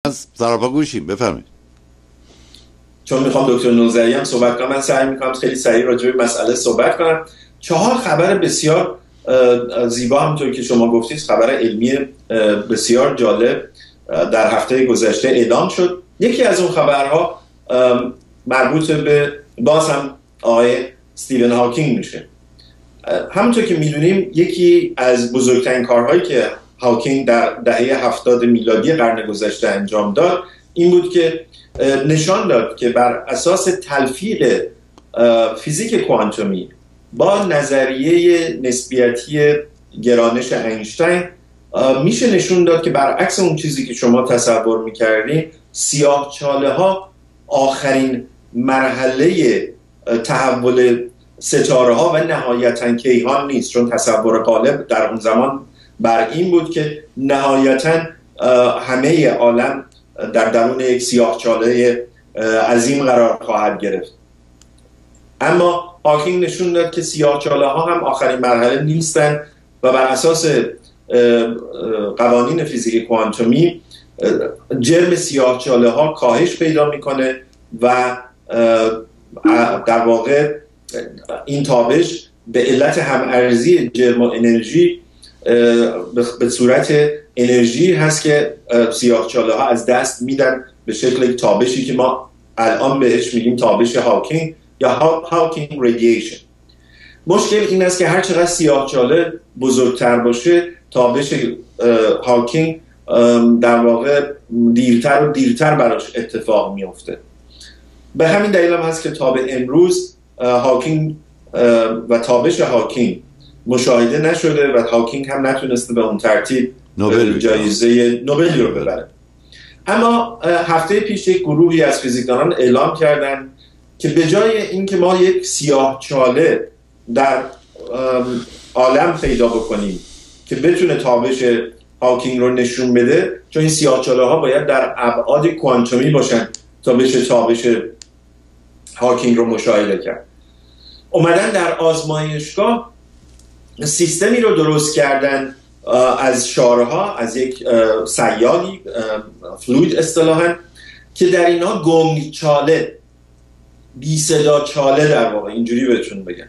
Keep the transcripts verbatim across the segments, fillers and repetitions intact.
از سراپا گوشیم. بفرمایید. چون میخوام دکتر نوذری هم صحبت کنم، من سعی میکنم خیلی سریع راجع به مسئله صحبت کنم. چهار خبر بسیار زیبا همونطور که شما گفتید، خبر علمی بسیار جالب در هفته گذشته اعلام شد. یکی از اون خبرها مربوط به باز هم آقای استیون هاکینگ میشه. همونطور که میدونیم یکی از بزرگترین کارهایی که هاکینگ در دهه هفتاد میلادی قرن گذشته انجام داد این بود که نشان داد که بر اساس تلفیق فیزیک کوانتومی با نظریه نسبیتی گرانش اینشتین میشه نشون داد که برعکس اون چیزی که شما تصور میکردین، سیاه‌چاله ها آخرین مرحله تحول ستاره ها و نهایتاً کیهان نیست. چون تصور غالب در اون زمان بر این بود که نهایتاً همه عالم در درون یک سیاه‌چاله عظیم قرار خواهد گرفت. اما هاکینگ نشون داد که سیاه‌چاله ها هم آخرین مرحله نیستن و بر اساس قوانین فیزیک کوانتومی جرم سیاه‌چاله ها کاهش پیدا میکنه و در واقع این تابش به علت همارزی جرم و انرژی به صورت انرژی هست که سیاه‌چاله ها از دست میدن به شکل یک تابشی که ما الان بهش میگیم تابش هاکینگ یا هاکینگ رادییشن. مشکل این است که هر چقدر سیاه‌چاله بزرگتر باشه، تابش هاکینگ در واقع دیرتر و دیرتر براش اتفاق میفته. به همین دلیل هم هست که تا به امروز هاکینگ و تابش هاکینگ مشاهده نشده و هاکینگ هم نتونسته به اون ترتیب نوبل جایزه نوبل رو ببره. اما هفته پیش یک گروهی از فیزیکدانان اعلام کردن که به جای اینکه ما یک سیاه‌چاله در عالم پیدا بکنیم که بتونه تابش هاکینگ رو نشون بده، چون این سیاه‌چاله ها باید در ابعاد کوانتومی باشن تا بشه تابش هاکینگ رو مشاهده کرد، اومدن در آزمایشگاه سیستمی رو درست کردن از شارها، از یک سیالی فلوید اصطلاحاً، که در اینها گنگ چاله، بی صدا چاله در واقع اینجوری بهتون بگم،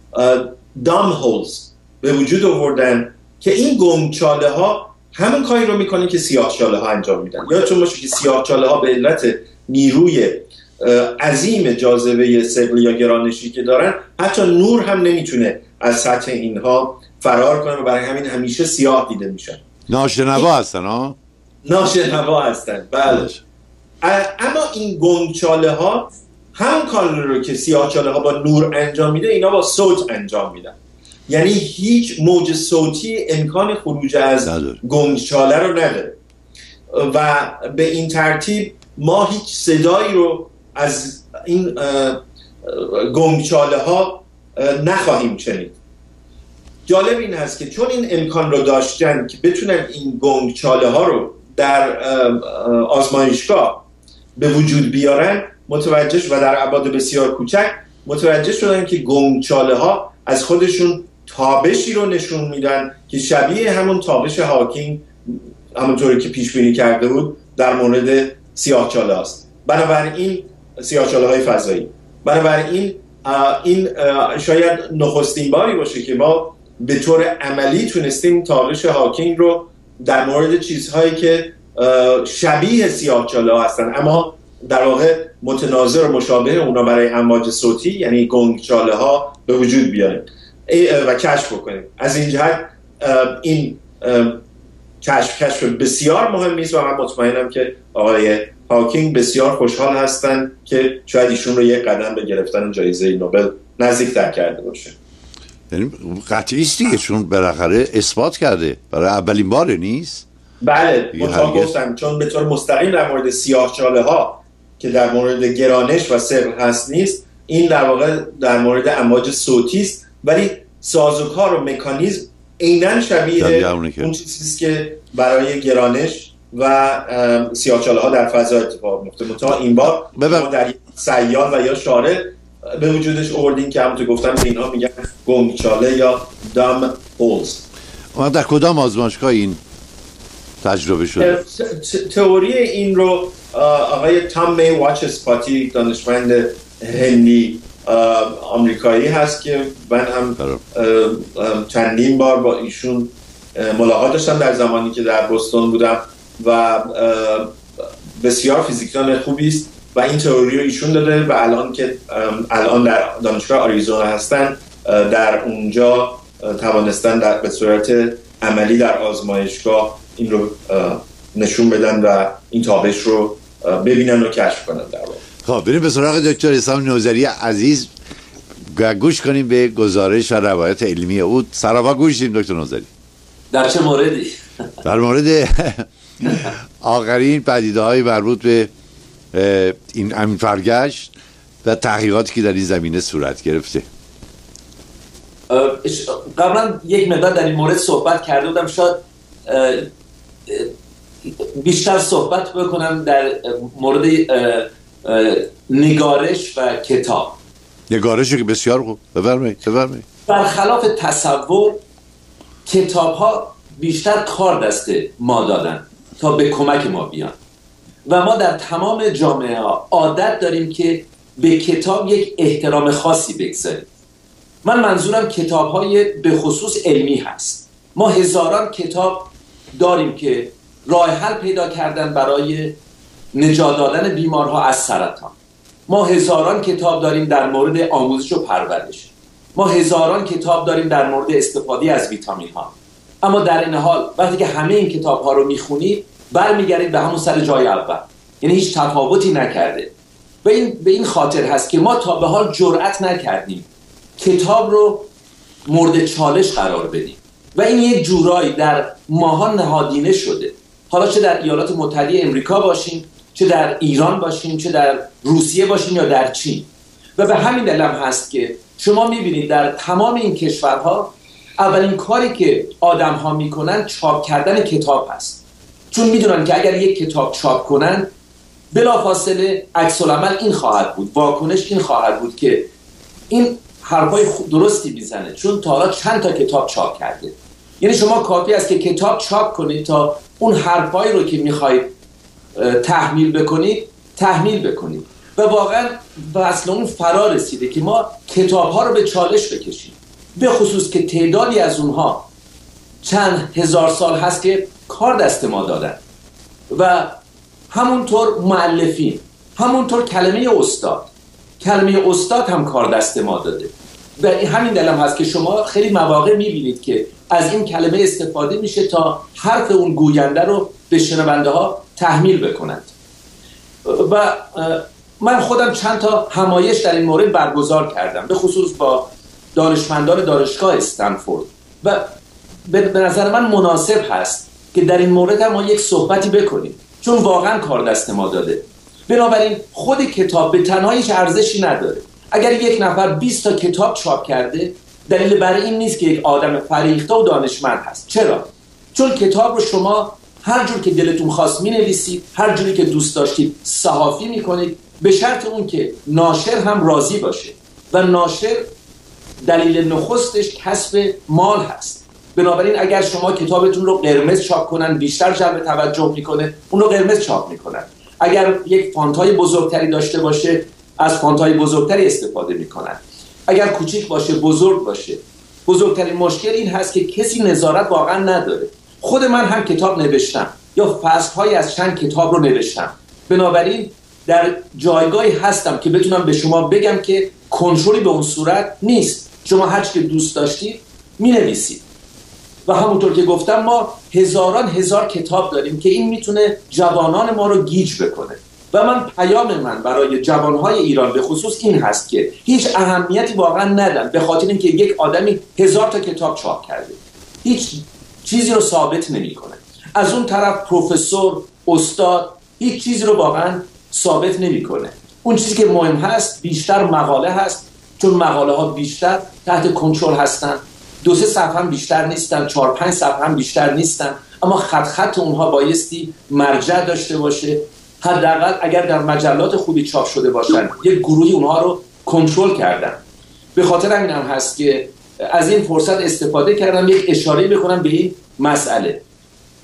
دام هولز به وجود آوردن که این گنگ چاله ها همون کاری رو میکنه که سیاه چاله ها انجام میدن. یادتون باشه که سیاه چاله ها به علت نیروی عظیم جاذبه ثقلی یا گرانشی که دارن حتی نور هم نمیتونه از سطح اینها فرار کنه و برای همین همیشه سیاه دیده میشن. ناشنوا هستن ها؟ ناشنوا هستن، بله. اما این گنگ چاله ها هم کار رو که سیاه چاله ها با نور انجام میده، اینا با صوت انجام میدن. یعنی هیچ موج صوتی امکان خروج از گنگ چاله رو نداره و به این ترتیب ما هیچ صدایی رو از این گنگ چاله ها نخواهیم شنید. جالب این هست که چون این امکان رو داشتن که بتونن این گنگ چاله ها رو در آزمایشگاه به وجود بیارن، متوجه و در ابعاد بسیار کوچک متوجه شدن که گنگ چاله ها از خودشون تابشی رو نشون میدن که شبیه همون تابش هاکینگ، همونطوری که پیش بینی کرده بود، در مورد سیاه‌چاله است. بنابراین سیاه‌چاله های فضایی، بنابراین این شاید نخستین باری باشه که ما به طور عملی تونستیم تابش هاکینگ رو در مورد چیزهایی که شبیه سیاه‌چاله ها هستن اما در واقع متناظر و مشابه اونا برای امواج صوتی، یعنی گنگ چاله ها، به وجود بیاریم و کشف بکنیم. از این جهت این کشف کشف بسیار مهمی است و من مطمئنم که آقای هاکینگ بسیار خوشحال هستن که شاید ایشون رو یک قدم به گرفتن جایزه نوبل نزدیک‌تر کرده باشه. یعنی قطعی است دیگه، چون بالاخره اثبات کرده، برای اولین بار نیست. بله، مطمئن گفتم چون به طور مستقیم در مورد سیاه‌چاله ها که در مورد گرانش و ثقل هست نیست، این در واقع در مورد امواج صوتی است، ولی سازوکار و مکانیزم عیناً شبیه اون چیزیست که برای گرانش و سیاه‌چاله ها در فضا اتفاق میفته. متأ این بار ما در سیال و یا شاره به وجودش آوردیم که همونطور گفتم اینها میگن گنگ چاله یا دام هولز. ما در کدام آزمایشگاه این تجربه شده. تئوری این رو آقای تام می واچسپاتی، دانشمند هندی آمریکایی هست که من هم چندین بار با ایشون ملاقات داشتم در زمانی که در بوستون بودم و بسیار فیزیکدان خوبی است و این تئوری رو ایشون داده و الان که الان در دانشگاه آریزونا هستن در اونجا توانستن در به صورت عملی در آزمایشگاه این رو نشون بدن و این تابش رو ببینن و کشف کنن. در واقع خب بریم به سراغ دکتر اسلام نوذری عزیز، گوش کنیم به گزارش و روایت علمی او. سراپا گوش دیم دکتر نوذری. در چه موردی؟ در مورد آخرین پدیده‌های مربوط به این امین فرگشت و تحقیقاتی که در این زمینه صورت گرفته. قبلا یک مقدار در این مورد صحبت کرده بودم، شاید بیشتر صحبت بکنم در مورد نگارش و کتاب. نگارش که بسیار خوب، بفرمایید بفرمایید. برخلاف تصور کتاب ها بیشتر کار دست ما دادن تا به کمک ما بیان و ما در تمام جامعه ها عادت داریم که به کتاب یک احترام خاصی بگذاریم. من منظورم کتاب های به خصوص علمی هست. ما هزاران کتاب داریم که راه حل پیدا کردن برای نجات دادن بیمارها از سرطان. ما هزاران کتاب داریم در مورد آموزش و پرورش. ما هزاران کتاب داریم در مورد استفاده از ویتامین ها. اما در این حال وقتی که همه این کتاب ها رو میخونید برمیگردید به همون سر جای اول، یعنی هیچ تفاوتی نکرده. و این به این خاطر هست که ما تا به حال جرأت نکردیم کتاب رو مورد چالش قرار بدیم و این یک جورایی در ماها نهادینه شده. حالا چه در ایالات متحده امریکا باشیم، چه در ایران باشیم، چه در روسیه باشیم یا در چین. و به همین دلیل هم هست که شما میبینید در تمام این کشورها اولین کاری که آدم ها میکنن چاپ کردن کتاب هست، چون میدونن که اگر یک کتاب چاپ کنن بلافاصله عکس العمل این خواهد بود، واکنش این خواهد بود که این حرفای درستی میزنه چون تا حالا چند تا کتاب چاپ کرده. یعنی شما کافی است که کتاب چاپ کنید تا اون حرفایی رو که میخواید تحمیل بکنید تحمیل بکنید. و واقعا به اصل اون فرا رسیده که ما کتاب ها رو به چالش بکشیم، به خصوص که تعدادی از اونها چند هزار سال هست که کار دست ما دادن و همونطور مؤلفین، همونطور کلمه استاد کلمه استاد هم کار دست ما داده. و همین دلیل هست که شما خیلی مواقع میبینید که از این کلمه استفاده میشه تا حرف اون گوینده رو به شنونده ها تحمیل بکنند. و من خودم چند تا همایش در این مورد برگزار کردم، به خصوص با دانشمندان دانشگاه استنفورد و به نظر من مناسب هست که در این مورد هم ما یک صحبتی بکنیم چون واقعا کار دست ما داده. بنابراین خود کتاب به تنهایی هیچ ارزشی نداره. اگر یک نفر بیست تا کتاب چاپ کرده دلیل بر این نیست که یک آدم فریخته و دانشمند هست. چرا؟ چون کتاب رو شما هر جور که دلتون خواست می‌نویسید، هر جوری که دوست داشتید صحافی می‌کنید، به شرط اون که ناشر هم راضی باشه و ناشر دلیل نخستش کسب مال هست. بنابراین اگر شما کتابتون رو قرمز چاپ کنن بیشتر جلب توجه میکنه، اون رو قرمز چاپ میکنن. اگر یک فونت‌های بزرگتری داشته باشه از فونت‌های بزرگتری استفاده میکنن. اگر کوچیک باشه بزرگ باشه. بزرگترین مشکل این هست که کسی نظارت واقعا نداره. خود من هم کتاب نوشتم یا فصل‌های از چند کتاب رو نوشتم. بنابراین در جایگاهی هستم که بتونم به شما بگم که کنترلی به اون صورت نیست. شما هر چی که دوست داشتید می‌نویسید. و همونطور که گفتم ما هزاران هزار کتاب داریم که این میتونه جوانان ما رو گیج بکنه. و من پیام من برای جوانهای ایران به خصوص این هست که هیچ اهمیتی واقعا ندن به خاطر اینکه یک آدمی هزار تا کتاب چاپ کرده، هیچ چیزی رو ثابت نمیکنه. از اون طرف پروفسور، استاد هیچ چیزی رو واقعا ثابت نمیکنه. اون چیزی که مهم هست بیشتر مقاله هست، چون مقاله ها بیشتر تحت کنترل هستن، دو سه صفحه هم بیشتر نیستن، چهار پنج صفحه هم بیشتر نیستن، اما خط خط اونها بایستی مرجع داشته باشه. حداقل اگر در مجلات خوبی چاپ شده باشن یک گروهی اونها رو کنترل کردن. به خاطر همین هم هست که از این فرصت استفاده کردم یک اشاره بکنم به این مسئله.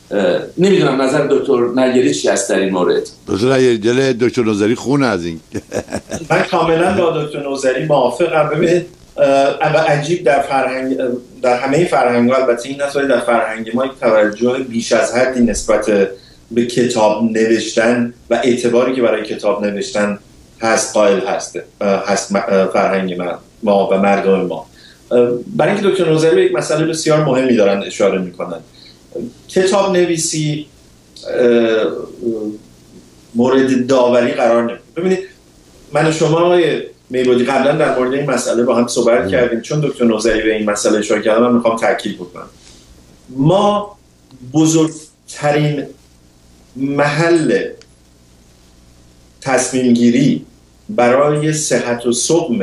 نمیدونم نظر دکتر نگری چی است در این مورد. دکتر نگری دل دکتر نوذری خونه از این. من کاملا با دکتر نوذری موافقم. ببینید اما عجیب در فرهنگ، در همه فرهنگ‌ها، البته این نسبت در فرهنگ ما یک توجه بیش از حدی نسبت به کتاب نوشتن و اعتباری که برای کتاب نوشتن هست قائل هسته هست فرهنگ ما و مردم ما. برای اینکه دکتر نوذری به یک مسئله بسیار مهمی دارن اشاره میکنن. کتاب نویسی مورد داوری قرار نمیگیره. ببینید من و شما آقای میبودی قبلا در مورد این مسئله با هم صحبت کردیم، چون دکتر نوذری به این مسئله اشاره کردن من میخوام تاکید بکنم. ما بزرگترین محل تصمیم گیری برای صحت و سقم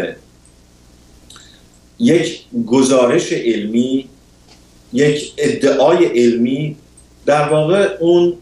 یک گزارش علمی، یک ادعای علمی، در واقع اون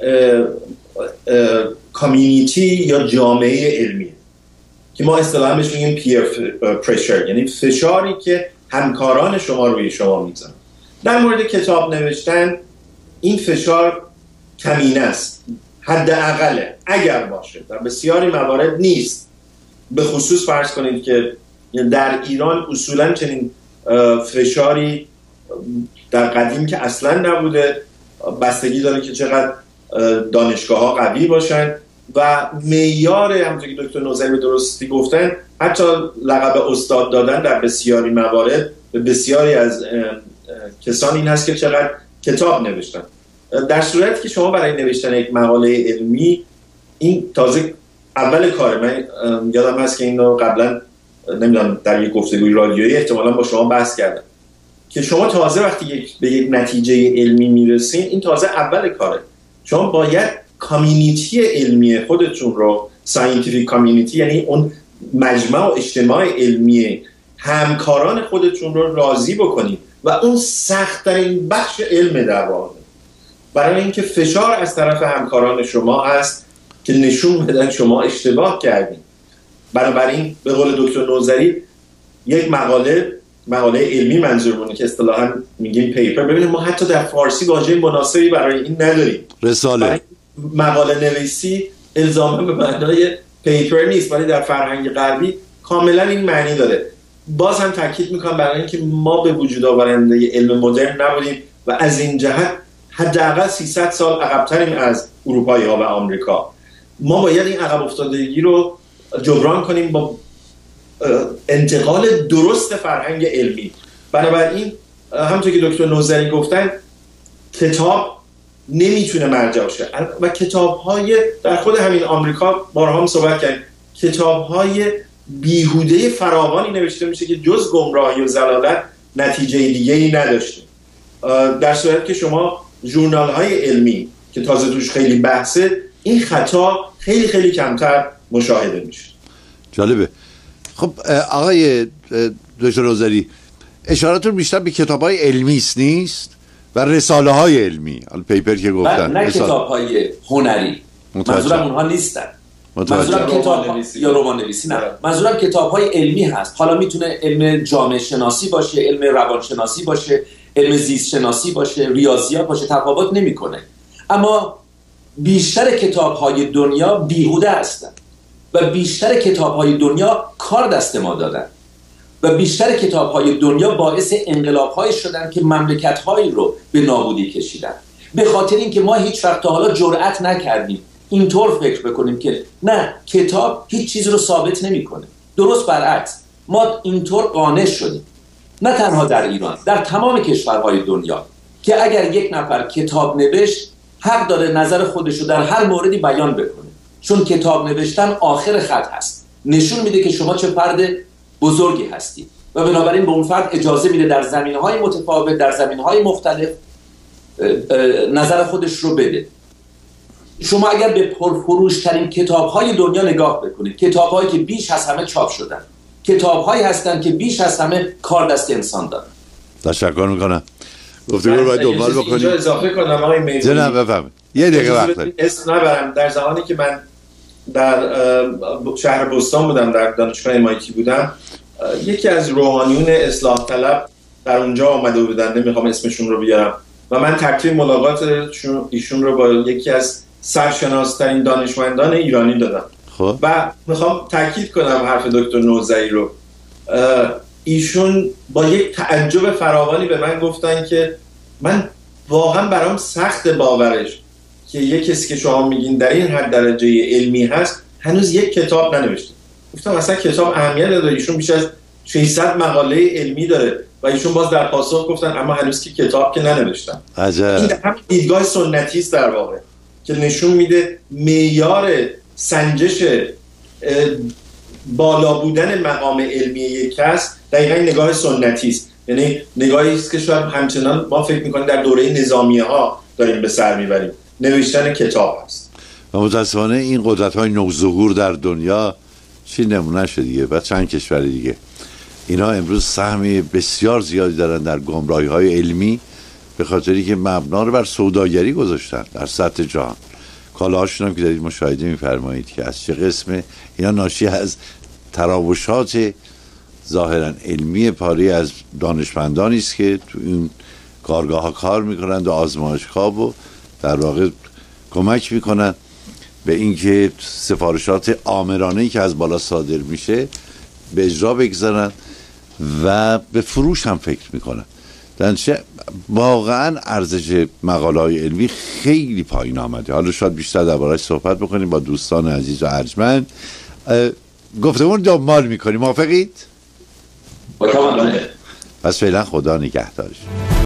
کامیونیتی یا جامعه علمی که ما اصطلاحاً بهش میگیم پیر پرشر، یعنی فشاری که همکاران شما روی شما میذارن. در مورد کتاب نوشتن این فشار کمینه است، حداقله، اگر باشه، در بسیاری موارد نیست. به خصوص فرض کنید که در ایران اصولاً چنین فشاری در قدیم که اصلاً نبوده، بستگی داره که چقدر دانشگاه ها قوی باشن و معیار، همونطور که دکتر نوذری به درستی گفتن، حتی لقب استاد دادن در بسیاری موارد به بسیاری از کسان این هست که چقدر کتاب نوشتن. در صورتی که شما برای نوشتن یک مقاله علمی، این تازه اول کاره. من یادم هست که اینو قبلا نمیدونم در یک گفتگوی رادیویی احتمالاً با شما بحث کردم که شما تازه وقتی یک به یک نتیجه علمی میرسین، این تازه اول کاره. شما باید کامیونیتی علمی خودتون رو، ساینتیفیک کامیونیتی، یعنی اون مجمع و اجتماع علمی همکاران خودتون رو راضی بکنید و اون سخت‌ترین بخش علم در واقع، برای اینکه فشار از طرف همکاران شما هست که نشون بدن شما اشتباه کردین. بنابراین به قول دکتر نوذری یک مقاله مقاله علمی منظورمونه که اصطلاحاً میگیم پیپر. ببینید ما حتی در فارسی واژه مناسبی برای این نداریم. رساله. مقاله نویسی الزاما به معنای پیپر نیست، ولی در فرهنگ غربی کاملا این معنی داره. باز هم تاکید میکنم برای اینکه ما به وجود آورنده علم مدرن نبودیم و از این جهت حداقل سیصد سال عقب‌تریم از اروپایی‌ها و آمریکا. ما باید این عقب افتادگی رو جبران کنیم با انتقال درست فرهنگ علمی. بنابراین همونطور که دکتر نوذری گفتن، کتاب نمیتونه مرجع شه و کتاب‌های در خود همین آمریکا بارها هم صحبت کردیم، کتاب‌های بیهوده فراوانی نوشته میشه که جز گمراهی و ضلالت نتیجه دیگه‌ای نداشته. در صورتی که شما ژورنال‌های علمی که تازه توش خیلی بحثه، این خطا خیلی خیلی کمتر مشاهده میشه. جالبه. خب آقای دکتر نوذری، اشاراتون بیشتر به کتاب‌های علمی است نیست و رساله‌های علمی، حالا پیپر که گفتن، نه کتاب‌های هنری. منظورم اونها نیستن. منظورم کتاب یا رمان نویسی نه. منظورم کتاب‌های علمی هست. حالا میتونه علم جامعه شناسی باشه، علم روانشناسی باشه، علم زیست شناسی باشه، ریاضیات باشه، تفاوت نمی‌کنه. اما بیشتر کتاب‌های دنیا بیهوده هستند و بیشتر کتاب‌های دنیا کار دست ما دادن و بیشتر کتاب‌های دنیا باعث انقلاب‌هایی شدن که مملکت‌هایی رو به نابودی کشیدن، به خاطر اینکه ما هیچ وقت تا حالا جرأت نکردیم اینطور فکر بکنیم که نه، کتاب هیچ چیز رو ثابت نمی‌کنه. درست برعکس، ما اینطور قانع شدیم، نه تنها در ایران، در تمام کشورهای دنیا، که اگر یک نفر کتاب نوشت حق داره نظر خودش رو در هر موردی بیان بکنه، چون کتاب نوشتن آخر خط هست، نشون میده که شما چه فرد بزرگی هستی و بنابراین به اون فرد اجازه میده در زمینه‌های متفاوت، در زمینه‌های مختلف نظر خودش رو بده. شما اگر به پرفروش‌ترین کتاب‌های دنیا نگاه بکنید، کتاب‌هایی که بیش از همه چاپ شدن، کتاب‌هایی هستند که بیش از همه کار دست انسان دارن. تشکر میکنم. گفتگو رو باید دنبال بکنید. اینجا اضافه کنم آقای میدونی. جناب بفرمایید. یه دقیقه وقت دارید. اسم نبرم. در زمانی که من در شهر بوستان بودم، در دانشگاه ام آی تی بودم، یکی از روحانیون اصلاح طلب در اونجا آمده بودن، نمیخوام اسمشون رو بیارم، و من ترتیب ملاقات ایشون رو با یکی از سرشناس‌ترین دانشمندان ایرانی دادم. خب و میخوام تاکید کنم حرف دکتر نوذری رو. ایشون با یک تعجب فراوانی به من گفتن که من واقعا برام سخت باورش که یک کسی که شما میگین در این حد درجه علمی هست هنوز یک کتاب ننوشته. گفتم اصلا کتاب اهمیت نداره، ایشون بیش از ششصد مقاله علمی داره و ایشون باز در پاسخ گفتن اما هنوز که کتاب که ننوشتن. عجب. این هم دیدگاه سنتی است در واقع که نشون میده معیار سنجش بالا بودن مقام علمی یک کس دقیقاً نگاه سنتی است. یعنی نگاهی است که شاید همچنان ما فکر می‌کنیم در دوره نظامیه ها داریم به سر میبریم، نوشتن کتاب است. و متاسفانه این قدرت‌های نوظهور در دنیا چی نمونه شد دیگه و چند کشور دیگه اینا امروز سهمی بسیار زیادی دارن در گمراهی‌های علمی به خاطری که مبنا رو بر سوداگری گذاشتن در سطح جهان. کالاهاشون هم که دارید مشاهده می‌فرمایید که از چه قسمه اینا ناشی از تراوشات ظاهرا علمی پاری از دانشمندانی است که تو این کارگاه ها کار میکنند و آزمایشگاه و در واقع کمک میکنند به اینکه سفارشات آمرانه‌ای که از بالا صادر میشه به اجرا بگذارن و به فروش هم فکر میکنن. درنچه واقعا ارزش مقاله‌های علمی خیلی پایین آمده. حالا شاید بیشتر درباره‌اش صحبت بکنیم با دوستان عزیز و ارجمند. گفتمون دنبال میکنیم. موافقید؟ با تمام. پس فعلا خدا نگهدارش.